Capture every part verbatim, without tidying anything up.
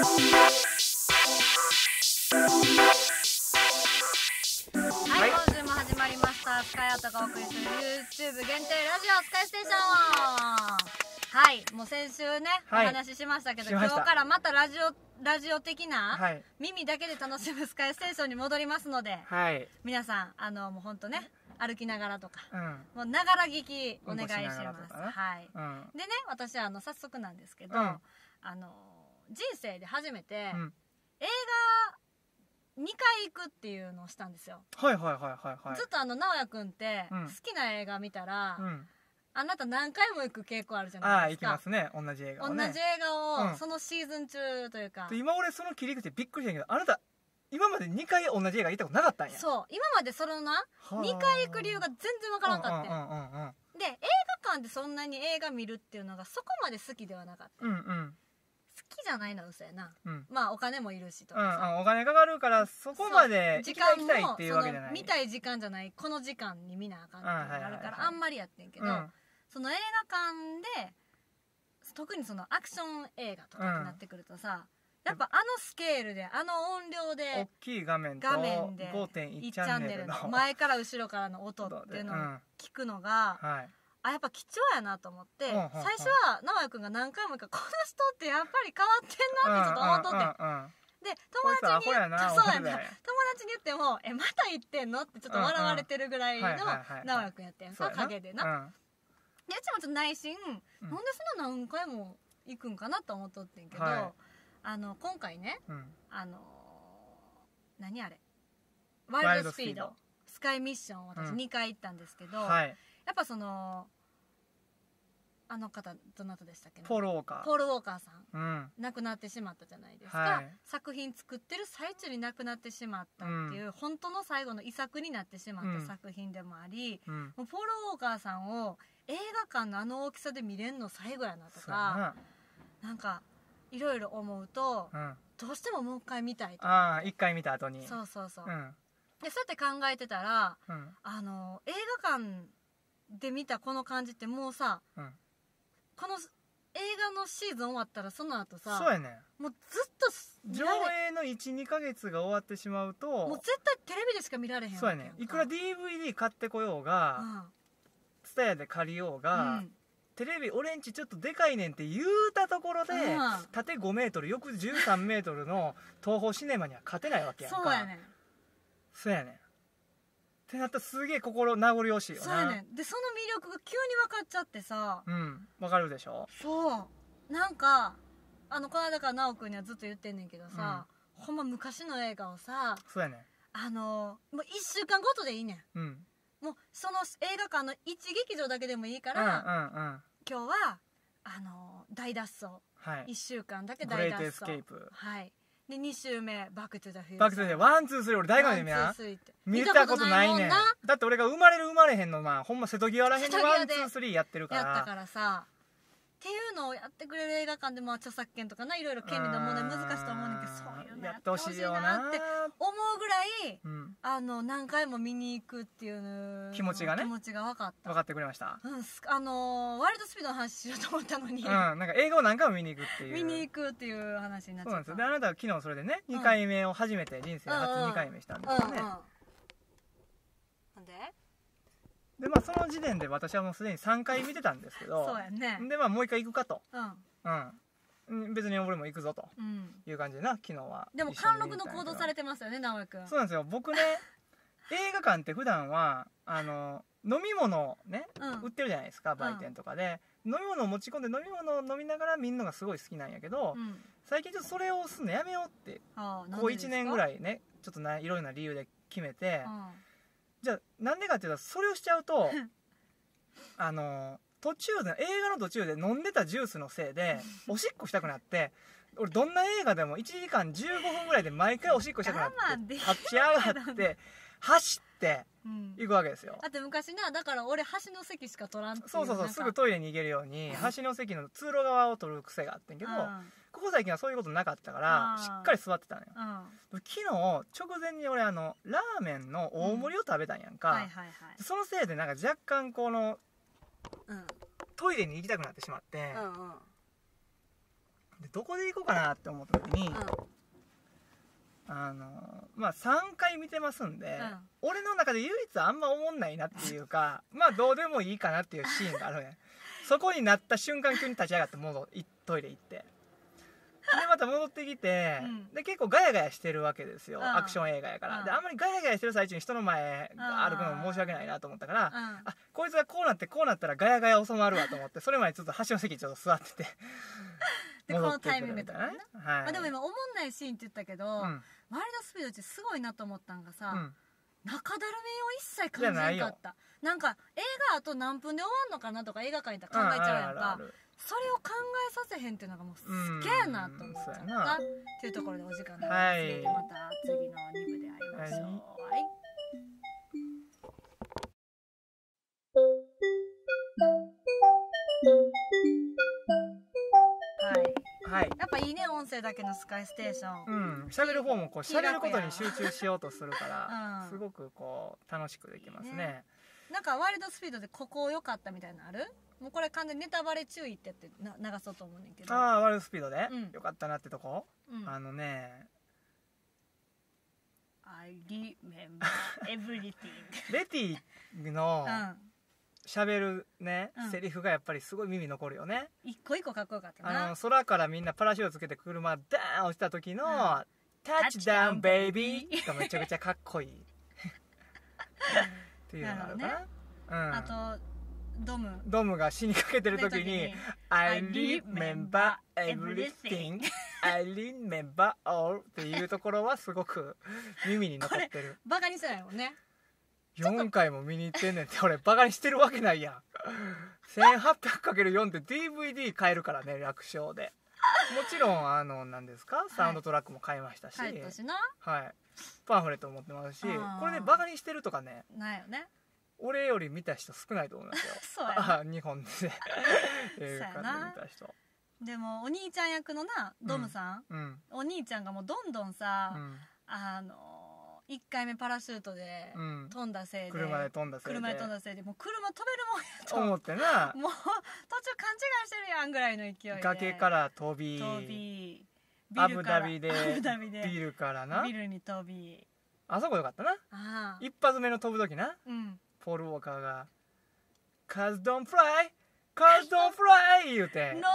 はい、今週も始まりました。スカイアートがお送りする YouTube 限定ラジオスカイステーション。はい、もう先週ね、はい、お話ししましたけど、今日からまたラジオラジオ的な、はい、耳だけで楽しむスカイステーションに戻りますので、はい、皆さんあのもう本当ね、歩きながらとか、うん、もうながら聞きお願いします。はい。うん、でね、私あの早速なんですけど、うん、あの人生で初めて、うん、映画にかい行くっていうのをしたんですよ。はいはいはいはいはい。ずっとあの直哉くんって好きな映画見たら、うん、あなた何回も行く傾向あるじゃないですか。ああ、行きますね、同じ映画をね。同じ映画を、うん、そのシーズン中というか。今俺その切り口でびっくりしたけど、あなた今までにかい同じ映画行ったことなかったんや。そう、今までそのなにかい行く理由が全然わからんかってで、映画館でそんなに映画見るっていうのがそこまで好きではなかった。うんうん、好きじゃないのは嘘やな、うん、まあお金もいるしとかさ、うんうん、お金かかるからそこまで行きたい行きたいっていうわけじゃない。見たい時間じゃない、この時間に見なあかんっていうのがあるからあんまりやってんけど、うん、その映画館で特にそのアクション映画とかになってくるとさ、うん、やっぱあのスケールであの音量で大きい画面と ごてんいち チャンネルの前から後ろからの音っていうのを聞くのが、うん、はい、あ、やっぱ貴重やなと思って、うんうんうん、最初は直哉くんが何回も言うから、この人ってやっぱり変わってんなってちょっと思っとって、うんうんうんうん、で友達に言ってそうやな、友達に言ってもえまた言ってんのってちょっと笑われてるぐらいの直哉くんやってんか、陰でな、うん、でうちもちょっと内心、うん、なんでそんな何回も行くんかなと思っとってんけど、はい、あの今回ね、うん、あの何あれワイルドスピードスカイミッションを私にかい行ったんですけど、うん、はい、やっぱそのあの方どなたでしたっけ、ね、ポール・ウォーカーポール・ウォーカーさん、うん、亡くなってしまったじゃないですか、はい、作品作ってる最中に亡くなってしまったっていう、うん、本当の最後の遺作になってしまった作品でもあり、うん、もうポール・ウォーカーさんを映画館のあの大きさで見れるの最後やなとか、なんかいろいろ思うと、うん、どうしてももう一回見たいと。ああ、一回見た後に。そうそうそう、うん、でそうやって考えてたら、うん、あの映画館で見たこの感じってもうさ、うん、この映画のシーズン終わったらその後さ、そうやね、もうずっと上映の いちにかげつが終わってしまうともう絶対テレビでしか見られへんわけやんか。そうやね、いくら ディーブイディー 買ってこようが、ツタヤで借りようが、うん、テレビ俺んちちょっとでかいねんって言うたところで、うん、縦ごメートル横じゅうさんメートルの東宝シネマには勝てないわけやんか。そうやねん、そうやねんってなったらすげえ心名残惜しいよな。そうやねん。でその魅力が急に分かっちゃってさ、うん、分かるでしょ。そうなんかあのこの間から直くんにはずっと言ってんねんけどさ、うん、ほんま昔の映画をさ、そうやねん、あのもういっしゅうかんごとでいいねん、うん、もうその映画館のいち劇場だけでもいいから、うんうんうん、今日はあの大脱走、はい、いっしゅうかんだけ大脱走、グレートエスケープ、はい、でに週目バックトゥザフューチャー、バックトゥザワンツースリー俺大学で見な見たことないねん。だって俺が生まれる生まれへんの、まあほんま瀬戸際らへんにワンツースリーやってるから、やったからさっていうのをやってくれる映画館でも著作権とかないろいろ権利の問題難しいと思うねんけど、そういうのやってほしいなって思うぐらい、うん、あの何回も見に行くっていう気持ちがね、気持ちが分かった分かってくれました、うん、あのワイルドスピードの話しようと思ったのに、うん、なんか映画を何回も見に行くっていう見に行くっていう話になっちゃった。そうなんですよ。であなたは昨日それでね、うん、にかいめを初めて人生初にかいめしたんですよね、うんうんうん、なんででまあその時点で私はもうすでにさんかい見てたんですけどそうやね。でまあもういっかい行くかと、うん、うん、別に俺も行くぞという感じでな、昨日は。でも貫禄の行動されてますよね直哉くん。そうなんですよ。僕ね映画館って普段はあの飲み物ね、うん、売ってるじゃないですか、売店とかで、うん、飲み物を持ち込んで飲み物を飲みながら見るのがすごい好きなんやけど、うん、最近ちょっとそれをすんのやめようってここいちねんぐらいねちょっとないろいろな理由で決めて、うん、じゃあなんでかっていうとそれをしちゃうとあの途中で映画の途中で飲んでたジュースのせいでおしっこしたくなって俺どんな映画でもいちじかんじゅうごふんぐらいで毎回おしっこしたくなって立ち上がって走って行くわけですよ、うん、だって昔なだから俺端の席しか取らんっていう。そうそうそう、すぐトイレに行けるように端の席の通路側を取る癖があってんけど、うん、ここ最近はそういうことなかったからしっかり座ってたのよ、うん、昨日直前に俺あのラーメンの大盛りを食べたんやんか、うん、はいはいはい、そのせいでなんか若干この、うん、トイレに行きたくなってしまって、うんうん、 でどこで行こうかなって思った時に、うん、あのまあさんかい見てますんで、うん、俺の中で唯一あんま思んないなっていうかまあどうでもいいかなっていうシーンがあるねそこになった瞬間急に立ち上がって戻トイレ行ってでまた戻ってきて、うん、で結構ガヤガヤしてるわけですよ、うん、アクション映画やから、うん、であんまりガヤガヤしてる最中に人の前歩くのも申し訳ないなと思ったから、うん、あこいつがこうなってこうなったらガヤガヤ収まるわと思ってそれまでちょっと端の席にちょっと座っててでこのタイミングとかね、はい、まあ、でも今思んないシーンって言ったけど、うん、ワイルドスピードってすごいなと思ったんがさ、うん、中だるみを一切感じなかった。なんか映画あと何分で終わんのかなとか映画館行ったら考えちゃうやんか、それを考えさせへんっていうのがもうすげえなと思ったっていうところでお時間が過ぎて、また次のに部で会いましょう。はい、はいはい、やっぱいいね、音声だけのスカイステーション。うん、喋る方もこう喋ることに集中しようとするから、うん、すごくこう楽しくできますね。ね、なんかワイルドスピードでここ良かったみたいなのある？もうこれ完全にネタバレ注意ってやってな流そうと思うねんけど。ああ、ワイルドスピードで、うん、よかったなってとこ、うん、あのね I remember everything レティの喋るね、うん、セリフがやっぱりすごい耳残るよね。一個一個かっこよかったな。あの空からみんなパラシュートつけて車ダーン落ちた時の、うん、タッチダウンベイビーがめちゃくちゃかっこいいっていうのがあるかな。うん、あとドムドムが死にかけてる時にI remember everything I remember all っていうところはすごく耳に残ってる。バカにしてないもんね。よんかいも見に行ってんねんって俺バカにしてるわけないやん。せんはっぴゃくかけるよん で ディーブイディー 買えるからね、楽勝で。もちろんあの何ですか、サウンドトラックも買いましたし、はい、はい、パンフレット持ってますし、これでバカにしてるとかねないよね。俺より見た人少ないと思いますよ。そうやな、日本で映画館で見た人。でもお兄ちゃん役のなドムさん、うん、お兄ちゃんがもうどんどんさ、うん、あのいっかいめパラシュートで飛んだせいで、うん、車で飛んだせいで車で飛んだせいでもう車飛べるもんやと思ってな、もう途中勘違いしてるやんぐらいの勢いで崖から飛び飛びアブダビでビルからなビルに飛び、あそこよかったな。あ一発目の飛ぶ時な、うん、ポール・ウォーカーが「Cars don't fly! Cars don't fly!」言うて「No! No! No!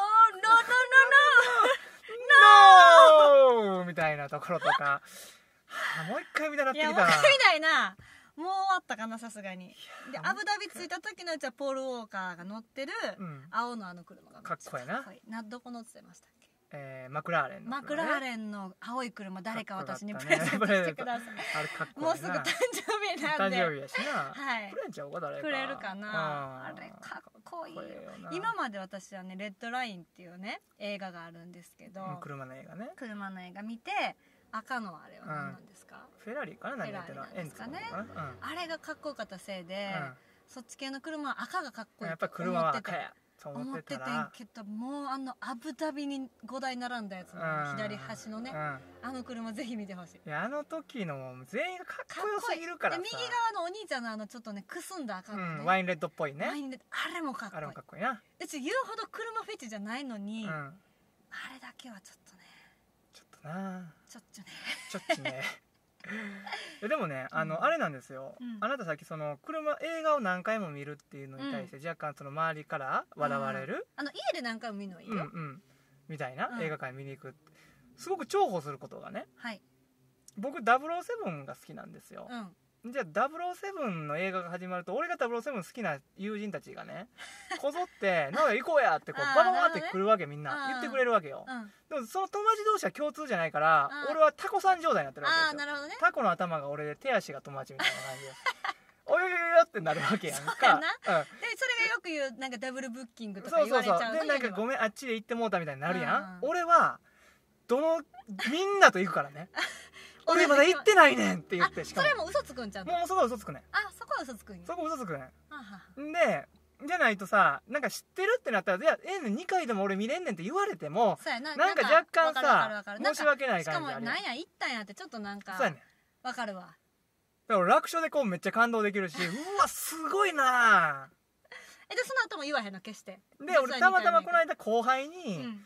No! No! No!」みたいなところとかはあ、もう一回見たなってきたな。いやもう一回見たいな。もう終わったかな、さすがに。でアブダビ着いた時のうちはポール・ウォーカーが乗ってる青のあの車がかっこいいな。などこ乗ってましたっけ？えー、マクラーレンの、ね、マクラーレンの青い車、誰か私にプレゼントしてください。あれかっこいいな。もうすぐ誕生日なんで。誕生日やしな。はい。くれんちゃうか誰か。くれるかな。あれかっこいいよ。今まで私はね、レッドラインっていうね映画があるんですけど、うん、車の映画ね。車の映画見て、赤のあれは何なんですか？うん、フェラーリかな、何やってるの？エンツかね。うん、あれがかっこよかったせいで、うん、そっち系の車は赤がかっこいい。やっぱ車は赤や。思っててんけど、もうあのアブダビにごだい並んだやつの左端のね、うん、あの車ぜひ見てほしい。いやあの時の全員がかっこよすぎるからさ。右側のお兄ちゃんのあのちょっとねくすんだ赤のね、うん、ワインレッドっぽいね。ワインレッド、あれもかっこいい。あれもかっこいいな。うち言うほど車フェチじゃないのに、うん、あれだけはちょっとね、ちょっとなちょっちょねちょっちねでもね、あの、うん、あれなんですよ、うん、あなたさっきその車映画を何回も見るっていうのに対して、うん、若干その周りから笑われる、あの家で何回も見るのいいよ、うんうん、みたいな、うん、映画館見に行くすごく重宝することがね、はい、僕ダブルオーセブンが好きなんですよ、うん、じゃあダブルオーセブンの映画が始まると俺がダブルオーセブン好きな友人たちがねこぞって「なんか行こうや」ってこうバババって来るわけ、みんな言ってくれるわけよ、うん、でもその友達同士は共通じゃないから俺はタコさん状態になってるわけですよ。あ、なるほどね、タコの頭が俺で手足が友達みたいな感じでおよよよってなるわけやんか。そうやな、うん、でそれがよく言うなんかダブルブッキングとか言われちゃうの。そうそうそう、でなんかごめんあっちで行ってもうたみたいになるやん、うん、俺はどのみんなと行くからね俺まだ行ってないねんって言って、しかもそれも嘘つくんちゃうの？もうそこは嘘つくねん。あ、そこは嘘つくんや。そこ嘘つくねん。でじゃないとさ、なんか知ってるってなったら、いや、ええねんにかいでも俺見れんねんって言われても、な, なんか若干さ申し訳ない感じある。しかもなんや行ったんやってちょっとなんか、そうやねん、わかるわ。だから楽勝でこうめっちゃ感動できるしうわすごいなえ。でその後も言わへんの決して。で俺たまたまこの間後輩に、うん、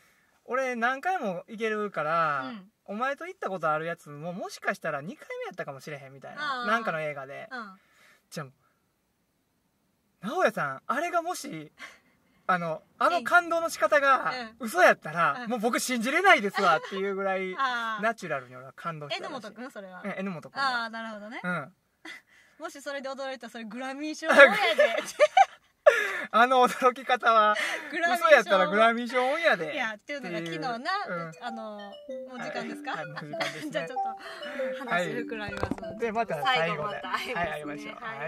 俺何回も行けるから、 うん、 お前と行ったことあるやつももしかしたらにかいめやったかもしれへんみたいな、なんかの映画で、 うん、 じゃあ直哉さんあれがもしあのあの感動の仕方が嘘やったら、うん、もう僕信じれないですわっていうぐらいナチュラルに俺は感動したらしい。 榎本君それは。 え榎本君。 ああなるほどね。 うん。 もしそれで驚いたらそれグラミー賞オンやで。 あの驚き方は嘘やったらグラミー賞オンやで。 いやっていうのが昨日な、うん、あのもう時間ですか？ はい、はい、もう時間ですね。 じゃあちょっと話膨らみますので。 でまた最後で、 はい会いましょう。はい。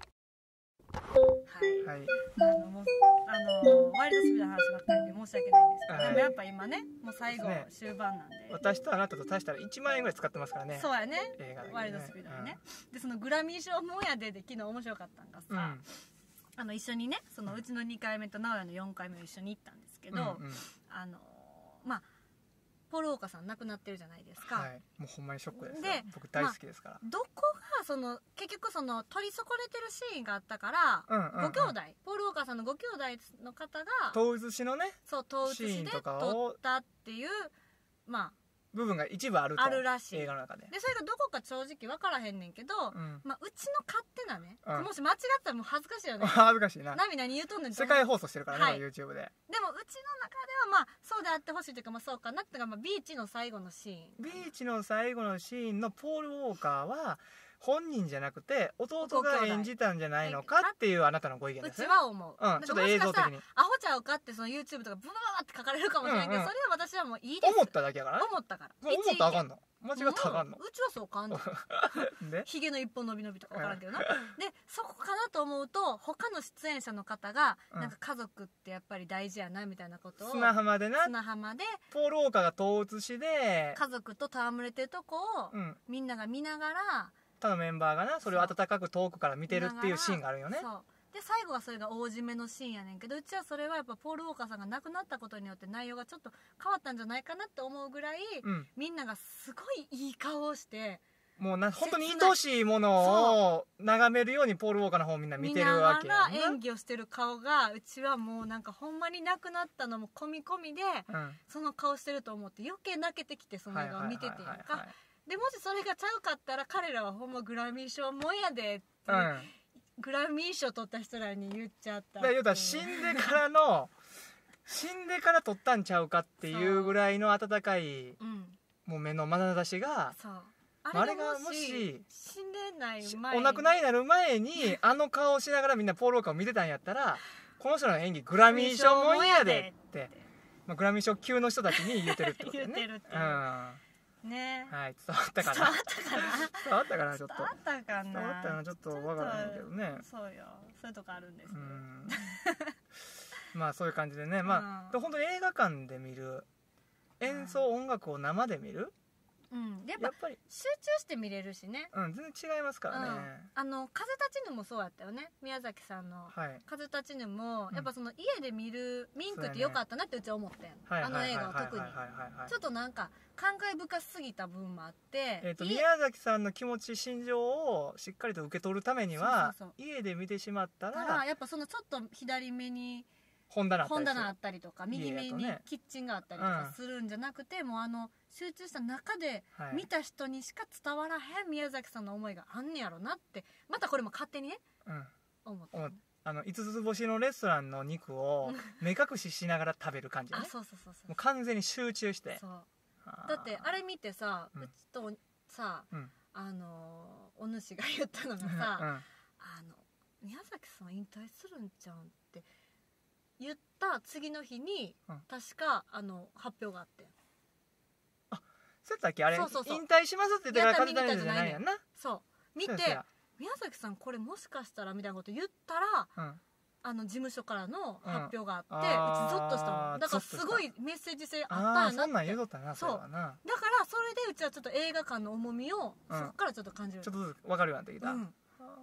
はい、あのもうあのワイルドスピードの話ばっかりで申し訳ないんですけど、はい、でもやっぱ今ねもう最後、ね、終盤なんで私とあなたと足したらいちまんえんぐらい使ってますからね。 そうやね、 映画でね、 ワイルドスピードにね、うん、でそのグラミー賞もんやでで昨日面白かったんがさ、うん、あの一緒にねそのうちのにかいめと直哉のよんかいめを一緒に行ったんですけど、うんうん、あのまあポール・ウォーカーさん亡くなってるじゃないですか。 はい、もうほんまにショックですよ。で僕大好きですから、 まあ、どこがその結局その取り損ねてるシーンがあったから、うんうんうん、ご兄弟ポール・ウォーカーさんのご兄弟の方が遠写しのねそう遠写しで撮ったっていうまあ部分が一部あるとあるらしい。 映画の中ででそれがどこか正直分からへんねんけど、うん、まあ、うちの勝手なね、うん、もし間違ったらもう恥ずかしいよね。 恥ずかしいな。 ナミ何言うとんねん。 世界放送してるからね、はい、YouTube で。 でもうちの中ではまあそうであってほしいというか、まあ、そうかなっていうか、まあ、ビーチの最後のシーンビーチの最後のシーンのポール・ウォーカーは本人じゃなくて弟が演じたんじゃないのかっていうあなたのご意見ですね。 うちは思う、 うん、ちょっと映像的にアホちゃうかってその YouTube とかブワーって書かれるかもしれないけど、うんうん、それは私はもういいです。 思っただけやからね。 思ったから思ったらあかんの。間違ったらあかんの。 うちはそうかんのひげの一本伸び伸びとか分からんけどなでそこかなと思うと他の出演者の方が、うん、なんか家族ってやっぱり大事やなみたいなことを砂浜でな砂浜でポール・ウォーカーが遠写しで家族と戯れてるとこを、うん、みんなが見ながら他のメンバーがなそれを温かく遠くから見てるっていうシーンがあるよね。 そうで最後はそれが大締めのシーンやねんけど、うちはそれはやっぱポール・ウォーカーさんが亡くなったことによって内容がちょっと変わったんじゃないかなって思うぐらい、うん、みんながすごいいい顔をしてもうな本当に愛しいものを眺めるようにポール・ウォーカーの方をみんな見てるわけやな。 見ながら演技をしてる顔がうちはもうなんかほんまに亡くなったのも込み込みで、うん、その顔してると思って余計泣けてきてその映画を見ててやんか。でもしそれがちゃうかったら彼らはほんまグラミー賞もんやでって、うん、グラミー賞取った人らに言っちゃったって。 だから言うたら死んでからの死んでから取ったんちゃうかっていうぐらいの温かい、うん、もう目の眼差しがそうあれがもし死んでない前お亡くなりになる前にあの顔をしながらみんなポール・ウォーカーを見てたんやったらこの人の演技グラミー賞もんやでって、まあ、グラミー賞級の人たちに言ってるってことだよね。 言ってるっていう、 うんね、 はい伝わったかな。 伝わったかな。 伝わったかなちょっと。 伝わったかな。 伝わったかなちょっとわからないけどね。 そうよ、そういうとこあるんですよ。 まあそういう感じでね、まあ、うん、本当に映画館で見る演奏、音楽を生で見る。 うん、やっぱ、やっぱり集中して見れるしね。 うん、全然違いますからね。うん、 あの風立ちぬもそうやったよね。宮崎さんの、はい、風立ちぬも、やっぱその家で見るミンクって良かったなってうちは思ってん、ね、あの映画は特にちょっとなんか感慨深すぎた分もあって、 えー、と宮崎さんの気持ち心情をしっかりと受け取るためにはそうそうそう家で見てしまったら、 ただやっぱそのちょっと左目に本棚あったりとか右目にキッチンがあったりとかするんじゃなくて、もうあの集中した中で見た人にしか伝わらへん宮崎さんの思いがあんねやろなって、またこれも勝手にね、うん、思って、 あの五つ星のレストランの肉を目隠ししながら食べる感じね。 あ、そうそうそうそう、 もう完全に集中して。 そうだってあれ見てさ、うちとさ、うん、あのお主が言ったのがさ、うん、あの宮崎さん引退するんちゃうんって言った次の日に、うん、確かあの発表があって、 あ、そうやったっけあれ。そうそうそう、引退しますって言ってから風立ちぬじゃないやんな。 そう見て宮崎さんこれもしかしたらみたいなこと言ったら、うん、あの事務所からの発表があって、うん、うちゾッとしたもん。だからすごいメッセージ性あったんやなって。 そんなん言うとったな。そうだからそれでうちはちょっと映画館の重みを、うん、そこからちょっと感じる。 ちょっとずつ分かるようになってきた、うん、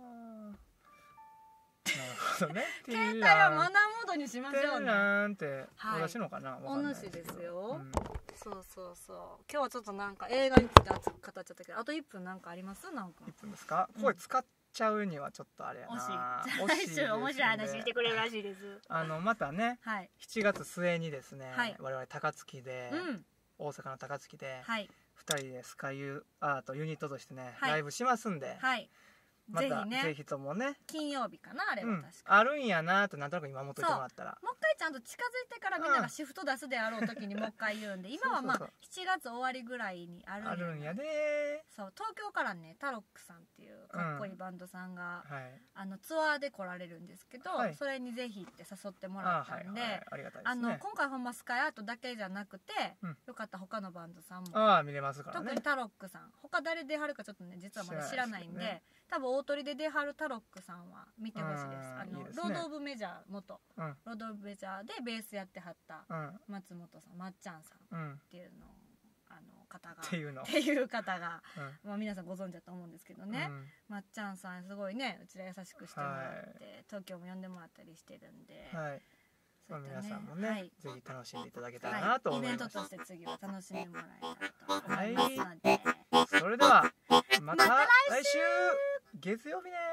なるほどね。 携帯はマナーモードにしましょうね。 なんて私のかな、 お主ですよ、うん、そうそうそう。今日はちょっとなんか映画について熱く語っちゃったけど、あといっぷんなんかあります？なんかいっぷんですか。声使っちゃうにはちょっとあれやな。 惜しい。来週面白い話してくれるらしいです。 あのまたね、 はい、 しちがつ末にですね、 はい、 我々高槻で、うん、大阪の高槻で、はい、ふたりでスカイユーアートユニットとしてね、はい、ライブしますんで、はい、またぜひね、ぜひともね、 金曜日かなあれは確か、 うん、あるんやなとなんとなく今持っといてもらったら、 もう一回ちゃんと近づいてからみんながシフト出すであろう時にもう一回言うんで、今はまあしちがつ終わりぐらいにあるんや、 あるんやで。 そう東京からねタロックさんっていうかっこいいバンドさんが、うん、はい、あのツアーで来られるんですけど、はい、それにぜひって誘ってもらったんで、あの今回ほんまスカイアートだけじゃなくて、うん、よかったら他のバンドさんもあ見れますからね。 特にタロックさん他誰出はるかちょっとね実はまだ知らないんで、ね、多分大鳥で出はるタロックさんは見てほしいです。あのいいですね、ロード・オブ・メジャー元、うん、ロード・オブ・メジャーでベースやってはった松本さん、まっちゃんさんっていうの、あの方がっていうのっていう方が、うん、まあ皆さんご存知だと思うんですけどね、うん、まっちゃんさんすごいねうちら優しくしてもらって、はい、東京も呼んでもらったりしてるんで、はい、 そういったね、皆さんもね、はい、ぜひ楽しんでいただけたらなと思います、 はい、イベントとして次は楽しんでもらえたらと思いますので、 はい、それではまた来週月曜日ね。